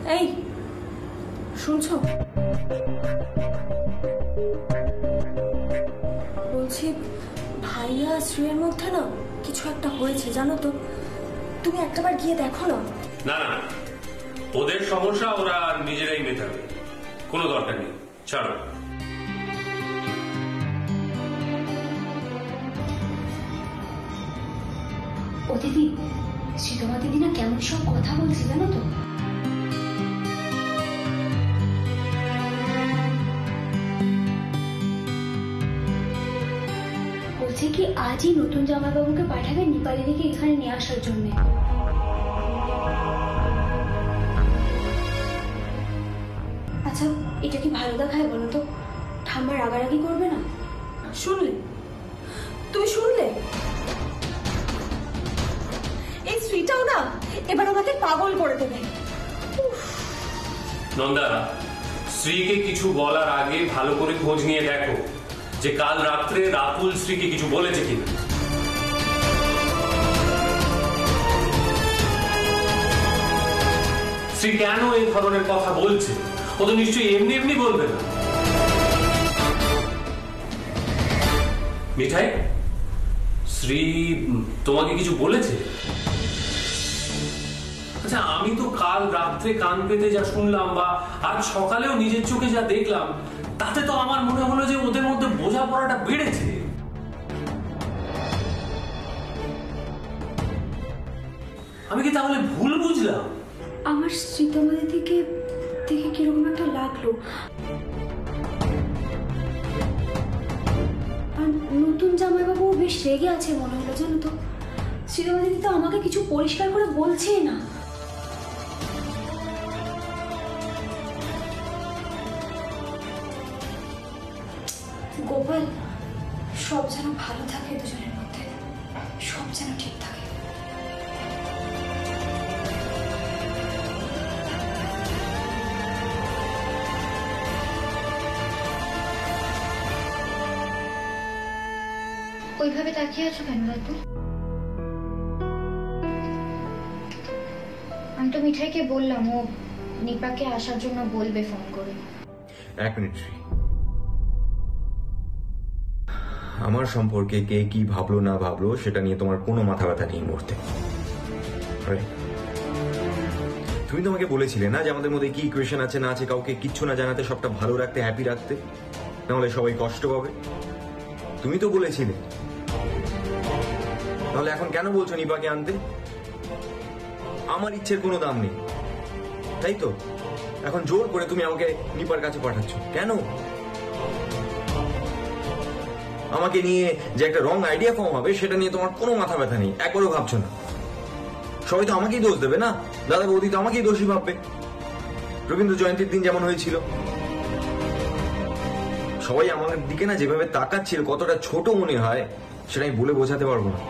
এই শুনছো? বলছি ভাইয়া শ্রীয়ের মধ্যে না কিছু একটা হয়েছে জানো তো, তুমি একটাবার গিয়ে দেখো না। না না, ওদের সমস্যা ওরা নিজেরাই মেটাবে, কোনো দরকার নেই, ছাড়ো। ও দিদি, শ্রীতমা দিদি না কেমন সব কথা বলছে জানো তো। বলছে কি আজই নতুন জামাইবাবুকে পাঠাবে নিপালি দিকে এখানে নিয়ে আসার জন্য। আচ্ছা এটা কি ভালো দেখায় বলো তো? ঠাম্মা রাগারাগি করবে না? শুনলে? তুমি শুনলে? এই শ্রীটাও না এবার আমাকে পাগল করে দেবে। নন্দা, শ্রীকে কিছু বলার আগে ভালো করে খোঁজ নিয়ে দেখো যে কাল রাত্রে রাতুল শ্রীকে কিছু বলেছে কিনা। শ্রী কেন এই ধরনের কথা বলছে? ও তো নিশ্চয়ই এমনি এমনি বলবে না। মিঠাই, শ্রী তোমাকে কিছু বলেছে? আচ্ছা, আমি তো কাল রাত্রে কান পেতে যা শুনলাম বা আজ সকালেও নিজের চোখে যা দেখলাম, তাতে তো আমার মনে হলো যে ওদের মধ্যে বোঝাপড়াটা বেড়েছে। আমি কি তাহলে ভুল বুঝলাম? আমার শ্রীতমা দিদিকে দেখে কিরকম একটা লাগলো। আর নতুন জামাইবাবু বেশ রেগে আছে মনে হলো জানো তো। শ্রীতমা দিদি তো আমাকে কিছু পরিষ্কার করে বলছেই না। গোপাল, সব যেন ভালো থাকে দুজনের মধ্যে, সব যেন ঠিক থাকে। ওইভাবে তাকিয়ে আছো কেন রাতুল? আমি তো মিঠাইকে বললাম ও নিপাকে আসার জন্য বলবে ফোন করে। এক মিনিট, আমার সম্পর্কে কে কি ভাবলো না ভাবলো সেটা নিয়ে তোমার কোনো মাথা ব্যথা নেই মুহূর্তে। তুমি তোমাকে বলেছিলে না যে আমাদের মধ্যে কি ইকুয়েশন আছে না আছে, কাউকে কিচ্ছু না জানাতে, সবটা ভালো রাখতে, হ্যাপি রাখতে, নাহলে সবাই কষ্ট পাবে। তুমি তো বলেছিলে, তাহলে এখন কেন বলছো নিপাকে আনতে? আমার ইচ্ছের কোনো দাম নেই, তাই তো? এখন জোর করে তুমি আমাকে নিপার কাছে পাঠাচ্ছ কেন? আমাকে নিয়ে যে একটা রং আইডিয়া ফর্ম হবে সেটা নিয়ে তোমার কোনো মাথা ব্যথা নেই, একবারও ভাবছো না। সবাই তো আমাকেই দোষ দেবে না, দাদা বৌদি তো আমাকেই দোষী ভাববে। রবীন্দ্র জয়ন্তীর দিন যেমন হয়েছিল, সবাই আমার দিকে না যেভাবে তাকাচ্ছিল, কতটা ছোট মনে হয় সেটা আমি বলে বোঝাতে পারবো না।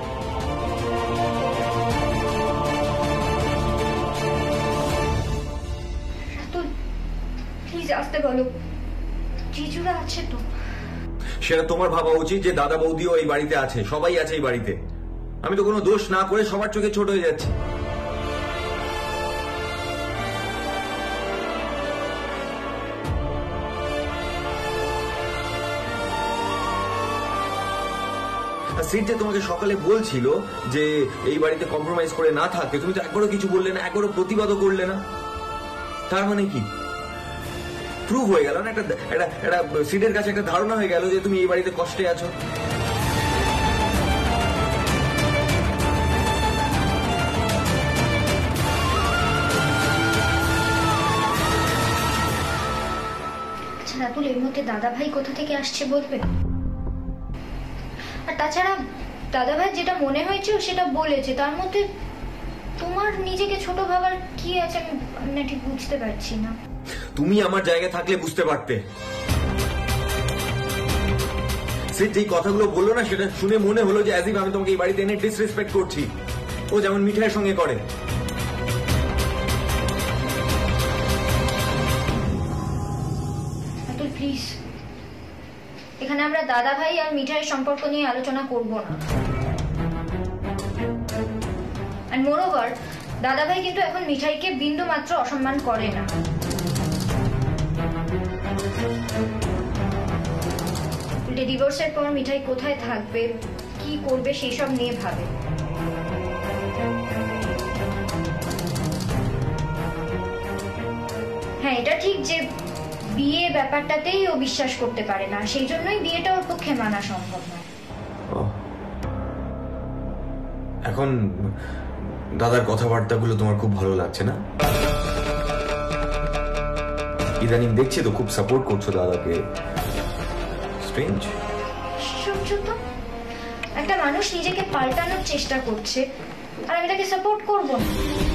প্লিজ আসতে বলো, জিজুরা আছে তো? সেটা তোমার ভাবা উচিত যে দাদা বৌদিও এই বাড়িতে আছে, সবাই আছে এই বাড়িতে। আমি তো কোনো দোষ না করে সবার চোখে ছোট হয়ে যাচ্ছি। সিট যে তোমাকে সকালে বলছিল যে এই বাড়িতে কম্প্রোমাইজ করে না থাকতে, তুমি তো একবারও কিছু বললে না, একবারও প্রতিবাদও করলে না। তার মানে কি? প্রুভ হয়ে গেল না, একটা সিটের কাছে একটা ধারণা হয়ে গেল যে তুমি এই বাড়িতে কষ্টে আছো। আচ্ছা রাতুল, এর মধ্যে দাদা ভাই কোথা থেকে আসছে বলবে? আর তাছাড়া দাদা ভাই যেটা মনে হয়েছে সেটা বলেছে, তার মধ্যে তোমার নিজেকে ছোট ভাবার কি আছে আমি না ঠিক বুঝতে পারছি না। তুমি আমার জায়গায় থাকলে বুঝতে পারতে। সে যে কথাগুলো বললো না সেটা শুনে মনে হলো যে অ্যাজ ইফ আমি তোমাকে এই বাড়িতে এনে ডিসরেসপেক্ট করছি, ও যেমন মিঠাইয়ের সঙ্গে করে। প্লিজ, এখানে আমরা দাদা ভাই আর মিঠাইয়ের সম্পর্ক নিয়ে আলোচনা করব না। আর মোরওভার দাদাভাই কিন্তু এখন মিঠাইকে বিন্দু মাত্র অসম্মান করে না। ডিভোর্সের পর মিঠাই কোথায় থাকবে, কি করবে সেই সব নিয়ে ভাবে। হ্যাঁ, এটা ঠিক যে বিয়ে ব্যাপারটাতেই ও বিশ্বাস করতে পারে না, সেই জন্যই বিয়েটা ওর পক্ষে মানা সম্ভব নয়। এখন দাদার কথাবার্তাগুলো তোমার খুব ভালো লাগছে না? ইদানিং দেখছি তো খুব সাপোর্ট করছো দাদাকে। স্ট্রেঞ্জ। একটা মানুষ নিজেকে পাল্টানোর চেষ্টা করছে আর আমি তাকে সাপোর্ট করব না।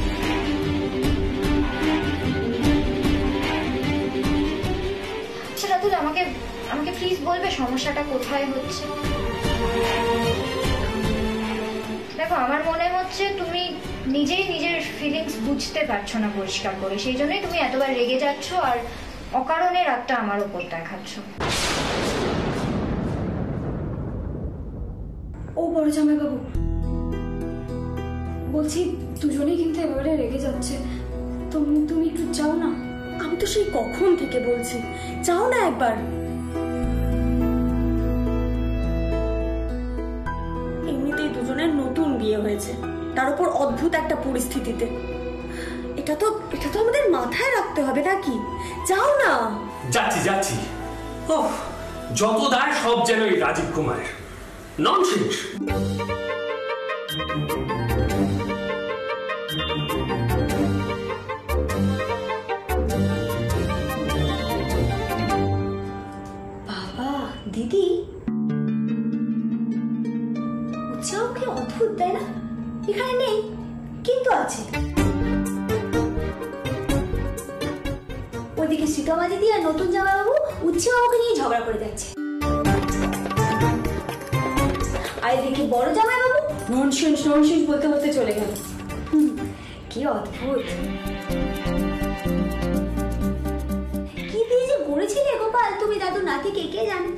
আচ্ছা রাতুল, আমাকে প্লিজ বলবে সমস্যাটা কোথায় হচ্ছে? দেখো, আমার মনে হচ্ছে তুমি নিজেই নিজের ফিলিংস বুঝতে পারছো না পরিষ্কার করে, সেই জন্যই তুমি এতবার রেগে যাচ্ছ আর অকারণে রাগটা আমার উপর দেখাচ্ছ। ও বড় জামাইবাবু, বলছি দুজনেই কিন্তু এবারে রেগে যাচ্ছে, তুমি একটু যাও না। আমি তো সেই কখন থেকে বলছি, যাও না একবার। এমনিতেই দুজনের নতুন বিয়ে হয়েছে, তার উপর অদ্ভুত একটা পরিস্থিতিতে। এটা তো আমাদের মাথায় রাখতে হবে নাকি? যাও না। যাচ্ছি। ওহ, যত দায় সব যেন এই রাজীব কুমারের। ননসেন্স। বাবা, দিদি উৎসাহকে অদ্ভুত, তাই না? এখানে নেই কিন্তু আছে। ওইদিকে সীতামা দিদি আর নতুন জামাইবাবু উৎসাহকে নিয়ে ঝগড়া করে যাচ্ছে, আর এদিকে বড় জামাইবাবু ননসেন্স বলতে চলে গেল। কি অদ্ভুত। কি দিয়ে যে গড়েছিলে গোপাল তুমি দাদু নাতিকে, কে জানে?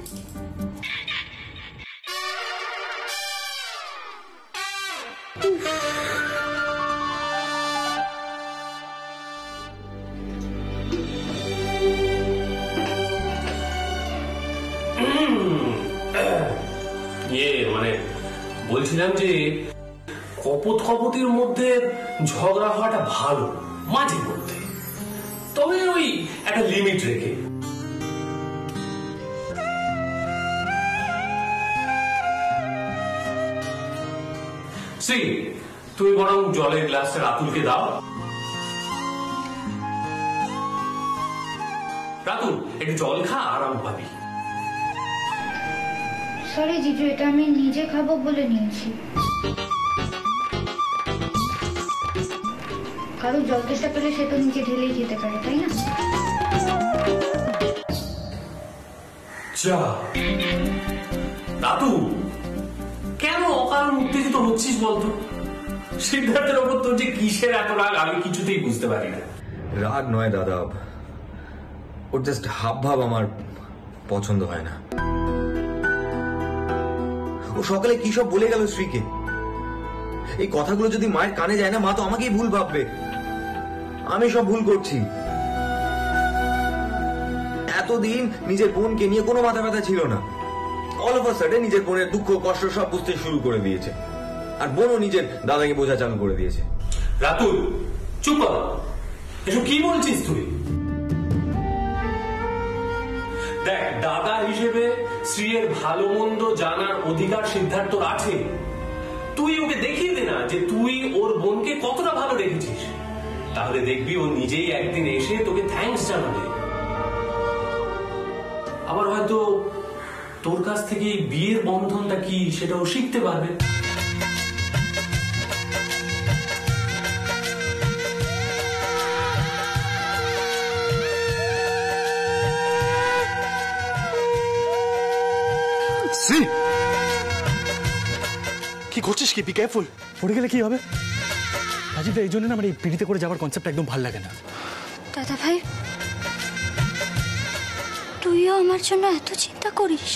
মানে বলছিলাম যে কপতির মধ্যে ঝগড়া হওয়াটা ভালো মাঝে মধ্যে, তবে ওই একটা লিমিট রেখে। তুমি বরং জলের গ্লাসটা রাতুলকে দাও। রাতুল, একটু জল খা, আরাম পাবি। সরি জিজু, এটা আমি নিজে খাবো বলে নিয়েছি। কারো জল তেষ্টা পেলে সে তো নিচে ঢেলেই খেতে পারে, তাই না? দাদু, কেন অকারণ উত্তেজিত হচ্ছিস বলতো? সিদ্ধার্থের ওপর তোর যে কিসের এত রাগ আমি কিছুতেই বুঝতে পারি না। রাগ নয় দাদা, ওর জাস্ট হাব ভাব আমার পছন্দ হয় না। ও সকালে কি সব বলে গেল স্ত্রীকে। এই কথাগুলো যদি মায়ের কানে যায় না, মা তো আমাকেই ভুল ভাববে। আমি সব ভুল করছি। এতদিন নিজের বোনকে নিয়ে কোনো মাথা ব্যথা ছিল না, অল অফ আ সাডেন নিজের বোনের দুঃখ কষ্ট সব বুঝতে শুরু করে দিয়েছে, আর বোনও নিজের দাদাকে বোঝা চালু করে দিয়েছে। রাতুল, চুপ কর। এসব কি বলছিস তুই? দেখ, দাদা হিসেবে স্ত্রীর ভালো মন্দ জানার অধিকার সিদ্ধার্থর আছে। তুই ওকে দেখিয়ে দে না যে তুই ওর বোনকে কতটা ভালো রেখেছিস, তাহলে দেখবি ও নিজেই একদিন এসে তোকে থ্যাঙ্কস জানাবে। আবার হয়তো তোর কাছ থেকে বিয়ের বন্ধনটা কি সেটাও শিখতে পারবে। কি করছিস? কি বি কেয়ারফুল, পড়ে গেলে কি হবে? রাজীব, এই জন্য আমার এই পিড়িতে করে যাওয়ার কনসেপ্ট একদম ভালো লাগে না। দাদা ভাই, তুইও আমার জন্য এত চিন্তা করিস?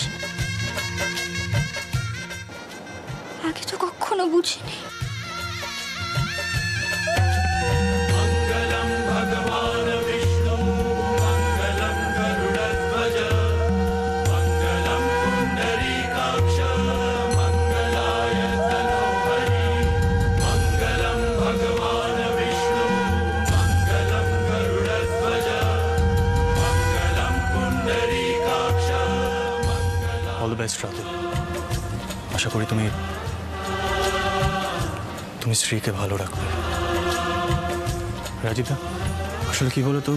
আগে তো কখনো বুঝিনি। আশা করি তুমি স্ত্রীকে ভালো রাখবে। রাজীবদা, আসলে কি বলো তো,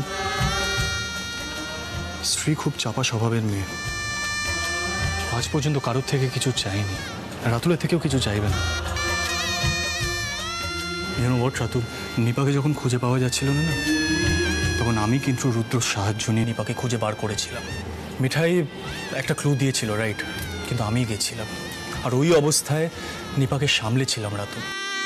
স্ত্রী খুব চাপা স্বভাবের মেয়ে। আজ পর্যন্ত কারোর থেকে কিছু চাইনি, রাতুলের থেকেও কিছু চাইবে না। রাতুল, নিপাকে যখন খুঁজে পাওয়া যাচ্ছিল না, তখন আমি কিন্তু রুদ্রর সাহায্য নিয়ে নিপাকে খুঁজে বার করেছিলাম। মিঠাই একটা ক্লু দিয়েছিল, রাইট, কিন্তু আমি গেছিলাম আর ওই অবস্থায় নিপাকে সামলেছিলাম রাতুল।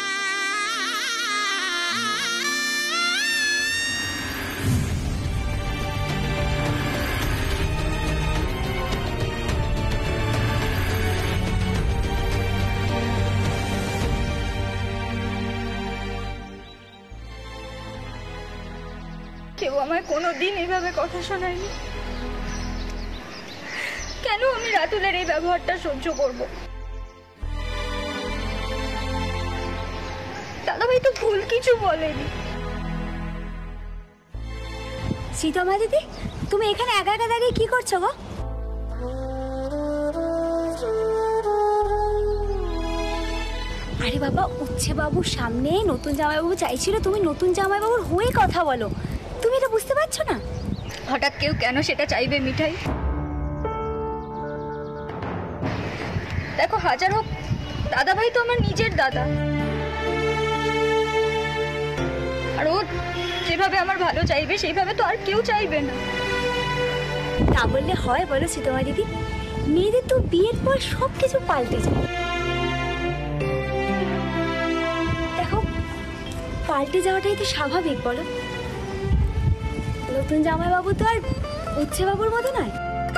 কেউ আমায় কোনোদিন এইভাবে কথা শোনায়নি। কেন আমি রাতুলের এই ব্যবহারটা সহ্য করব? দাদাভাই তো ভুল কিছু বলেনি। সীতমা দিদি, তুমি এখানে একা একা দাঁড়িয়ে কি করছো গো? আরে বাবা, উচ্ছে বাবুর সামনে নতুন জামাইবাবু চাইছিল, তুমি নতুন জামাইবাবুর হয়ে কথা বলো। তুমি এটা বুঝতে পারছো না? হঠাৎ কেউ কেন সেটা চাইবে মিঠাই? দেখো, হাজার হোক দাদাভাই তো আমার নিজের দাদা, আর ও যেভাবে আমার ভালো চাইবে সেইভাবে তো আর কেউ চাইবে না। তা বললে হয় বলো সীতমা দিদি? মেয়েদের তো বিয়ের পর সবকিছু পাল্টে যায়। দেখো, পাল্টে যাওয়াটাই তো স্বাভাবিক বলো। নতুন জামাইবাবু তো আর উচ্ছে বাবুর মতো নয়।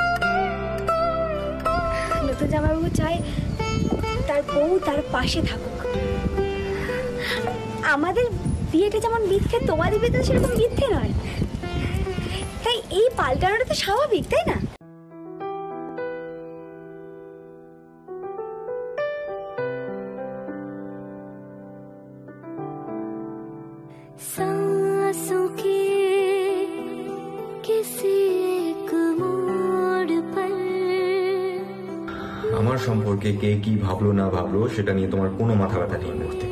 নতুন জামাইবাবু চায় তার বউ তার পাশে থাকুক। আমাদের বিয়েটা যেমন মিথ্যে, তোমাদের বিয়েটা সেরকম মিথ্যে নয়। তাই এই পাল্টানোটা তো স্বাভাবিক, তাই না? আমার সম্পর্কে কে কি ভাবলো না ভাবলো সেটা নিয়ে তোমার কোনো মাথা ব্যথা নেই মুহূর্তে।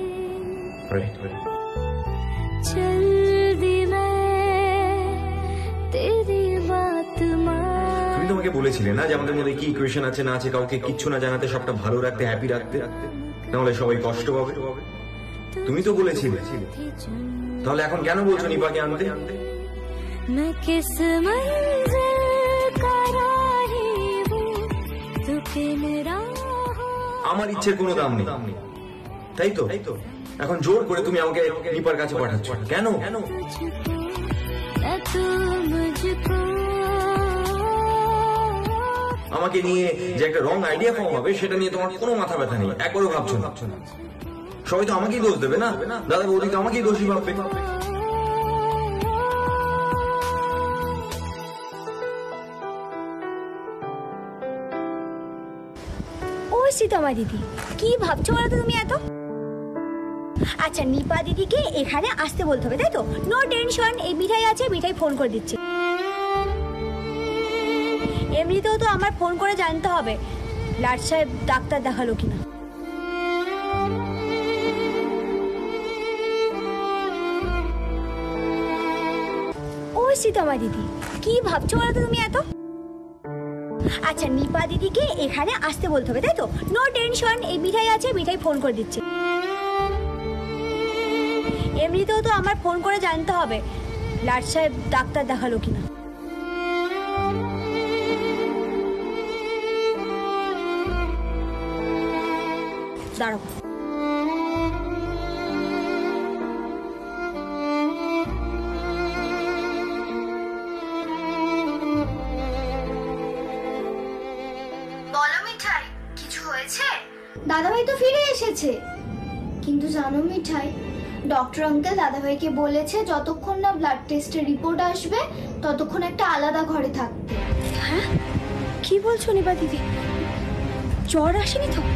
তুমি তোমাকে বলেছিলে না যে আমাদের মধ্যে কি ইকুয়েশন আছে না আছে, কাউকে কিচ্ছু না জানাতে, সবটা ভালো রাখতে, হ্যাপি রাখতে, নাহলে সবাই কষ্ট পাবে। তুমি তো বলেছিলে, তাহলে এখন কেন বলছো নিপাকে আনতে? আমার ইচ্ছের কোনো দাম নেই, তাই তো? এখন জোর করে তুমি আমাকে নিপার কাছে পাঠাচ্ছ কেন? আমাকে নিয়ে যে একটা রং আইডিয়া ফর্ম হবে সেটা নিয়ে তোমার কোনো মাথা ব্যথা নেই, একবারও ভাবছো না। সবাই তো আমাকেই দোষ দেবে না, দাদা বৌদি তো আমাকেই দোষী ভাববে। ও সীতমা দিদি, কি ভাবছো বলো তো তুমি এত? আচ্ছা, নিপা দিদিকে এখানে আসতে বলতে হবে, তাই তো? নো টেনশন, এই মিঠাই আছে, মিঠাই ফোন করে দিচ্ছে। এমনিতেও তো আমার ফোন করে জানতে হবে লাট সাহেব ডাক্তার দেখালো কিনা। ও সীতমা দিদি, কি ভাবছো বলো তো তুমি এত? আচ্ছা, নিপা দিদিকে এখানে আসতে বলতে হবে, তাই তো? নো টেনশন, এই মিঠাই আছে, মিঠাই ফোন করে দিচ্ছে। এমনিতেও তো আমার ফোন করে জানতে হবে লাট সাহেব ডাক্তার দেখালো কিনা। দাঁড়াও, বলো মিঠাই, কিছু হয়েছে? দাদাভাই তো ফিরে এসেছে, কিন্তু জানো মিঠাই, ডক্টর আঙ্কেল দাদাভাইকে বলেছে যতক্ষণ না ব্লাড টেস্টের রিপোর্ট আসবে ততক্ষণ একটা আলাদা ঘরে থাকতে। হ্যাঁ, কি বলছো নিপা দিদি? জ্বর আসেনি তো?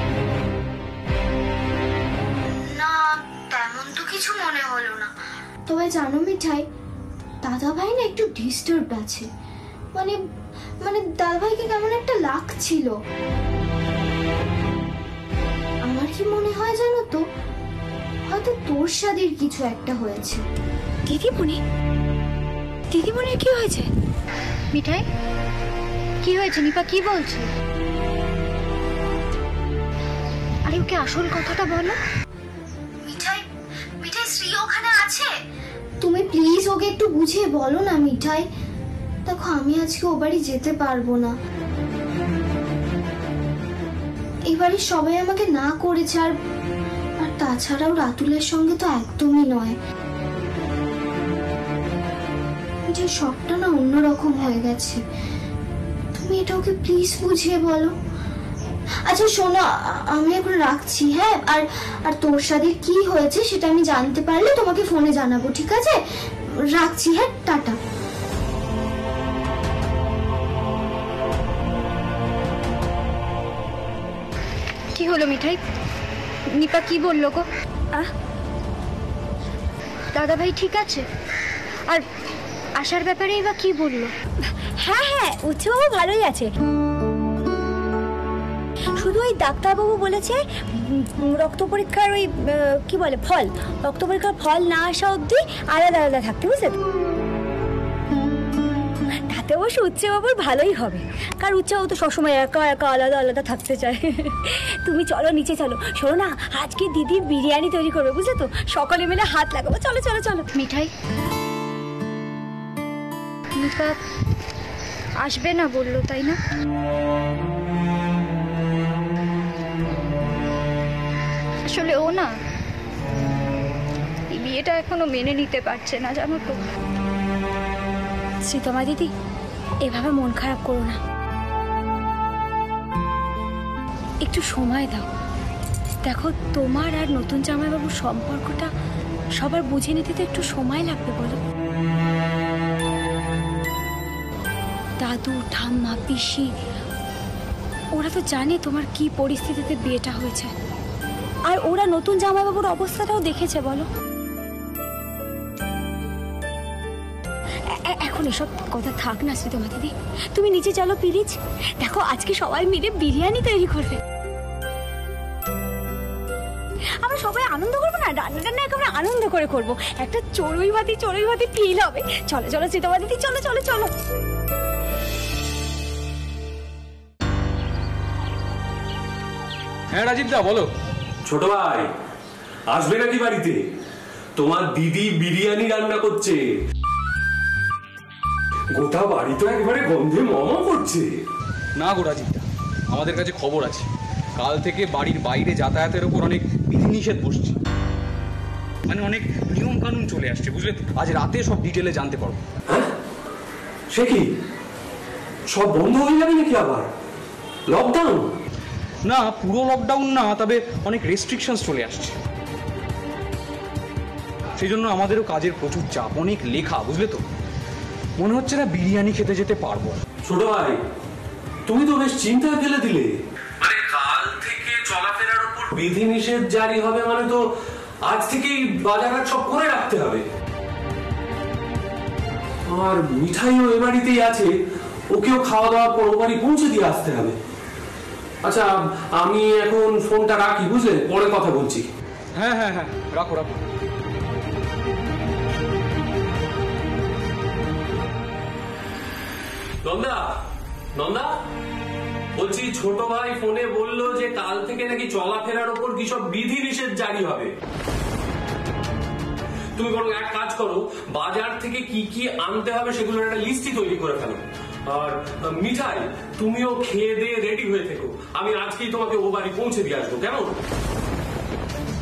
না, তেমন তো কিছু মনে হলো না। তবে জানো মিঠাই, দাদাভাই না একটু ডিস্টার্বড আছে। মানে দাদাভাইকে কেমন একটা লাগছিল। কি মনে হয় জানো তো, হয়তো তোর সাদের কিছু একটা হয়েছে। দিদিমণির কি হয়েছে? মিঠাই কি হয়েছে? নিপা কি বলছে? আরে ওকে আসল কথাটা বলো। মিঠাই, মিঠাই শ্রী ওখানে আছে? তুমি প্লিজ ওকে একটু বুঝিয়ে বলো না মিঠাই। দেখো আমি আজকে ও বাড়ি যেতে পারবো না। এবারে সবাই আমাকে না করেছে, আর তাছাড়াও রাতুলের সঙ্গে তো একদমই নয়। যে সবটা না অন্যরকম হয়ে গেছে। তুমি এটা ওকে প্লিজ বুঝিয়ে বলো। আচ্ছা শোনো, আমি এখন রাখছি, হ্যাঁ? আর তোর সাথে কি হয়েছে সেটা আমি জানতে পারলে তোমাকে ফোনে জানাবো, ঠিক আছে? রাখছি, হ্যাঁ, টাটা। কি হলো মিঠাই? নিপা কি বললো গো? দাদা ভাই ঠিক আছে? আর আসার ব্যাপারে বা কি বললো? হ্যাঁ উৎসবও ভালোই আছে, শুধু ওই ডাক্তারবাবু বলেছে রক্ত পরীক্ষার ওই কি বলে ফল, রক্ত পরীক্ষার ফল না আসা অবধি আলাদা আলাদা থাকতে, বুঝলে? তাতে অবশ্য উৎসবাবুর ভালোই হবে, কারণ উৎসবাবু তো সবসময় একা একা আলাদা আলাদা থাকতে চায়। তুমি চলো নিচে চলো। শোনো না, আজকে দিদি বিরিয়ানি তৈরি করবে, বুঝলে তো? সকলে মিলে হাত লাগাবো। চলো চলো চলো। মিঠাই নিপা আসবে না বললো, তাই না? আসলে ও না এই বিয়েটা এখনো মেনে নিতে পারছে না, জানো তো। সীতমা দিদি, এভাবে মন খারাপ করো না, একটু সময় দাও। দেখো, তোমার আর নতুন জামাইবাবুর সম্পর্কটা সবার বুঝে নিতে তো একটু সময় লাগবে, বলো? দাদু, ঠাম্মা, পিসি ওরা তো জানে তোমার কি পরিস্থিতিতে বিয়েটা হয়েছে, আর ওরা নতুন জামাইবাবুর অবস্থাটাও দেখেছে, বলো? এখন এসব কথা থাক না শ্রীতমা দিদি, তুমি নিচে চলো প্লিজ। দেখো, আজকে সবাই মিলে বিরিয়ানি তৈরি করবে, আমরা সবাই আনন্দ করবো না? রান্নাটা না একেবারে আনন্দ করে করবো, একটা চড়ুই ভাতি ফিল হবে। চলো চলো শ্রীতমা দিদি, চলো চলো চলো। হ্যাঁ রাজীব দা, বলো। ছোট ভাই আসবে নাকি বাড়িতে? তোমার দিদি বিরিয়ানি রান্না করছে, গোটা বাড়ি তো একবারে গন্ধে মম করছে। না গো রাজীব দা, আমাদের কাছে খবর আছে, কাল থেকে বাড়ির বাইরে যাতায়াতের উপর অনেক বিধিনিষেধ বসছে, মানে অনেক নিয়ম কানুন চলে আসছে, বুঝলে? আজ রাতে সব ডিটেলে জানতে পারবো। হ্যাঁ, সে কি সব বন্ধ হয়ে যাবে নাকি আবার? লকডাউন? না, পুরো লকডাউন না, তবে অনেক রেস্ট্রিকশনস চলে আসছে, সেই জন্য আমাদেরও কাজের প্রচুর চাপ, অনেক লেখা, বুঝলে তো? মনে হচ্ছে না বিরিয়ানি খেতে যেতে পারবো। ছোট ভাই, তুমি তো বেশ চিন্তায় ফেলে দিলে। মানে কাল থেকে চলাফেরার উপর বিধিনিষেধ জারি হবে, মানে তো আজ থেকেই বাজারঘাট সব করে রাখতে হবে। আর মিঠাইও এ বাড়িতেই আছে, ওকেও খাওয়া দাওয়ার পর ও বাড়ি পৌঁছে দিয়ে আসতে হবে। আচ্ছা, আমি এখন ফোনটা রাখি, বুঝলে? পরে কথা বলছি। হ্যাঁ হ্যাঁ হ্যাঁ, রাখো রাখো। নন্দা, নন্দা বলছি, ছোট ভাই ফোনে বললো যে কাল থেকে নাকি চলাফেরার উপর কি সব বিধি নিষেধ জারি হবে। তুমি বরং এক কাজ করো, বাজার থেকে কি কি আনতে হবে সেগুলোর একটা লিস্টই তৈরি করে ফেলো। আর মিঠাই, তুমিও খেয়ে দিয়ে রেডি হয়ে থেকো, আমি আজকেই তোমাকে ও বাড়ি পৌঁছে দিয়ে আসবো, কেমন?